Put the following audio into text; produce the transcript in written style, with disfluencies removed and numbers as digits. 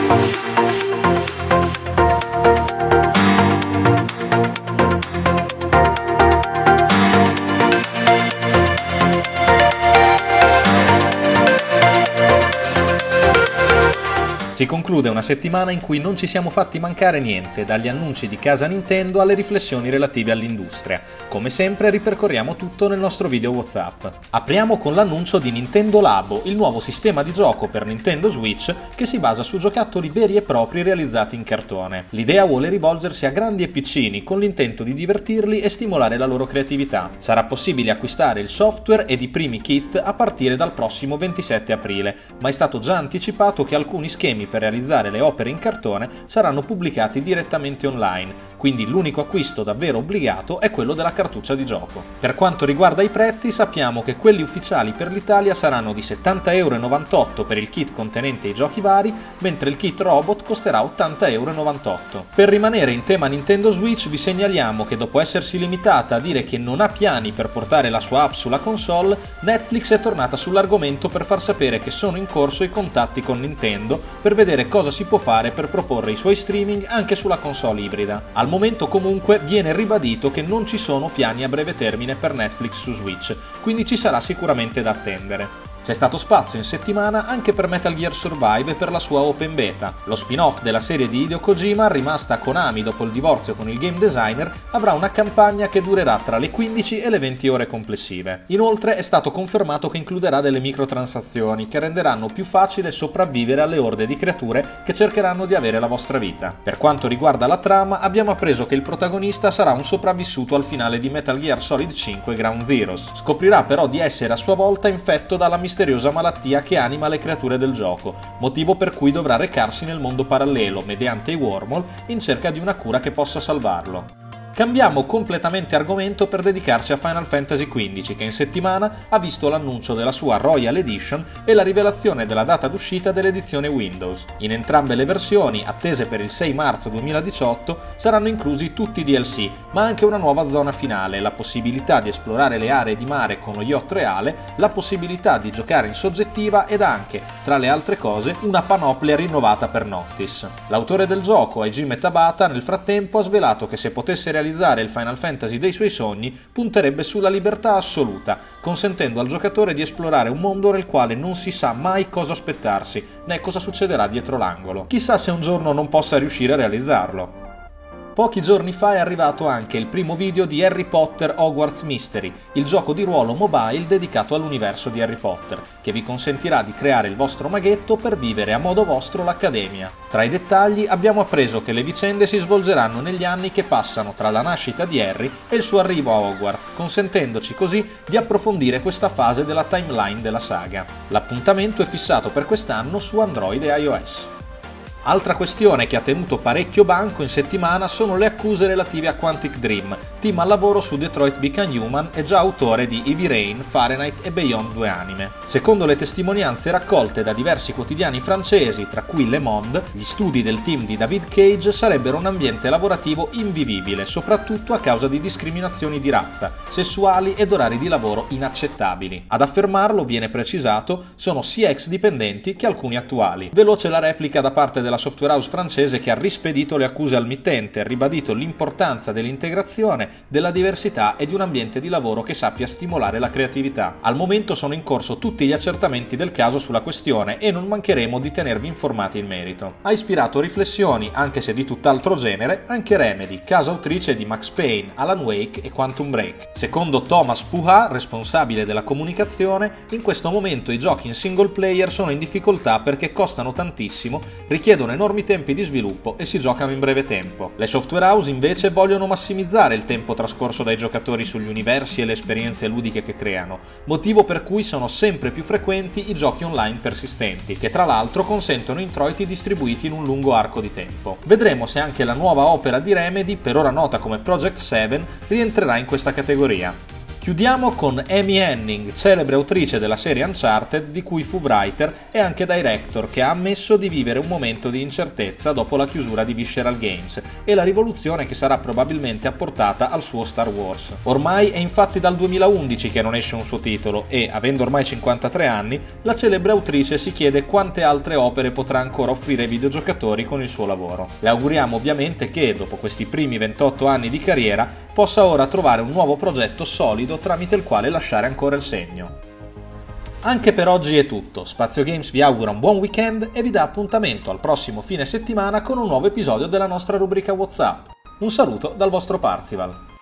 Si conclude una settimana in cui non ci siamo fatti mancare niente, dagli annunci di casa Nintendo alle riflessioni relative all'industria. Come sempre ripercorriamo tutto nel nostro video WhatsApp. Apriamo con l'annuncio di Nintendo Labo, il nuovo sistema di gioco per Nintendo Switch che si basa su giocattoli veri e propri realizzati in cartone. L'idea vuole rivolgersi a grandi e piccini con l'intento di divertirli e stimolare la loro creatività. Sarà possibile acquistare il software ed i primi kit a partire dal prossimo 27 aprile, ma è stato già anticipato che alcuni schemi per realizzare le opere in cartone saranno pubblicati direttamente online, quindi l'unico acquisto davvero obbligato è quello della cartuccia di gioco. Per quanto riguarda i prezzi, sappiamo che quelli ufficiali per l'Italia saranno di 70,98 € per il kit contenente i giochi vari, mentre il kit robot costerà 80,98 €. Per rimanere in tema Nintendo Switch vi segnaliamo che dopo essersi limitata a dire che non ha piani per portare la sua app sulla console, Netflix è tornata sull'argomento per far sapere che sono in corso i contatti con Nintendo per vedere cosa si può fare per proporre i suoi streaming anche sulla console ibrida. Al momento comunque viene ribadito che non ci sono piani a breve termine per Netflix su Switch, quindi ci sarà sicuramente da attendere. C'è stato spazio in settimana anche per Metal Gear Survive e per la sua open beta. Lo spin-off della serie di Hideo Kojima, rimasta a Konami dopo il divorzio con il game designer, avrà una campagna che durerà tra le 15 e le 20 ore complessive. Inoltre è stato confermato che includerà delle microtransazioni che renderanno più facile sopravvivere alle orde di creature che cercheranno di avere la vostra vita. Per quanto riguarda la trama, abbiamo appreso che il protagonista sarà un sopravvissuto al finale di Metal Gear Solid 5 Ground Zeroes. Scoprirà però di essere a sua volta infetto dalla misteriosa malattia che anima le creature del gioco, motivo per cui dovrà recarsi nel mondo parallelo mediante i wormhole in cerca di una cura che possa salvarlo. Cambiamo completamente argomento per dedicarci a Final Fantasy XV, che in settimana ha visto l'annuncio della sua Royal Edition e la rivelazione della data d'uscita dell'edizione Windows. In entrambe le versioni, attese per il 6 marzo 2018, saranno inclusi tutti i DLC, ma anche una nuova zona finale, la possibilità di esplorare le aree di mare con lo yacht reale, la possibilità di giocare in soggettiva ed anche, tra le altre cose, una panoplia rinnovata per Noctis. L'autore del gioco, Hajime Tabata, nel frattempo ha svelato che se potesse realizzare il Final Fantasy dei suoi sogni, punterebbe sulla libertà assoluta, consentendo al giocatore di esplorare un mondo nel quale non si sa mai cosa aspettarsi, né cosa succederà dietro l'angolo. Chissà se un giorno non possa riuscire a realizzarlo. Pochi giorni fa è arrivato anche il primo video di Harry Potter Hogwarts Mystery, il gioco di ruolo mobile dedicato all'universo di Harry Potter, che vi consentirà di creare il vostro maghetto per vivere a modo vostro l'accademia. Tra i dettagli abbiamo appreso che le vicende si svolgeranno negli anni che passano tra la nascita di Harry e il suo arrivo a Hogwarts, consentendoci così di approfondire questa fase della timeline della saga. L'appuntamento è fissato per quest'anno su Android e iOS. Altra questione che ha tenuto parecchio banco in settimana sono le accuse relative a Quantic Dream, team al lavoro su Detroit Become Human e già autore di Heavy Rain, Fahrenheit e Beyond, due anime. Secondo le testimonianze raccolte da diversi quotidiani francesi, tra cui Le Monde, gli studi del team di David Cage sarebbero un ambiente lavorativo invivibile, soprattutto a causa di discriminazioni di razza, sessuali ed orari di lavoro inaccettabili. Ad affermarlo, viene precisato, sono sia ex dipendenti che alcuni attuali. Veloce la replica da parte della software house francese che ha rispedito le accuse al mittente, ribadito l'importanza dell'integrazione, della diversità e di un ambiente di lavoro che sappia stimolare la creatività. Al momento sono in corso tutti gli accertamenti del caso sulla questione e non mancheremo di tenervi informati in merito. Ha ispirato riflessioni, anche se di tutt'altro genere, anche Remedy, casa autrice di Max Payne, Alan Wake e Quantum Break. Secondo Thomas Puha, responsabile della comunicazione, in questo momento i giochi in single player sono in difficoltà perché costano tantissimo, richiedono enormi tempi di sviluppo e si giocano in breve tempo. Le software house invece vogliono massimizzare il tempo trascorso dai giocatori sugli universi e le esperienze ludiche che creano, motivo per cui sono sempre più frequenti i giochi online persistenti, che tra l'altro consentono introiti distribuiti in un lungo arco di tempo. Vedremo se anche la nuova opera di Remedy, per ora nota come Project 7, rientrerà in questa categoria. Chiudiamo con Amy Hennig, celebre autrice della serie Uncharted, di cui fu writer e anche director, che ha ammesso di vivere un momento di incertezza dopo la chiusura di Visceral Games e la rivoluzione che sarà probabilmente apportata al suo Star Wars. Ormai è infatti dal 2011 che non esce un suo titolo e, avendo ormai 53 anni, la celebre autrice si chiede quante altre opere potrà ancora offrire ai videogiocatori con il suo lavoro. Le auguriamo ovviamente che, dopo questi primi 28 anni di carriera, possa ora trovare un nuovo progetto solido tramite il quale lasciare ancora il segno. Anche per oggi è tutto, Spazio Games vi augura un buon weekend e vi dà appuntamento al prossimo fine settimana con un nuovo episodio della nostra rubrica WhatsApp. Un saluto dal vostro Parzival.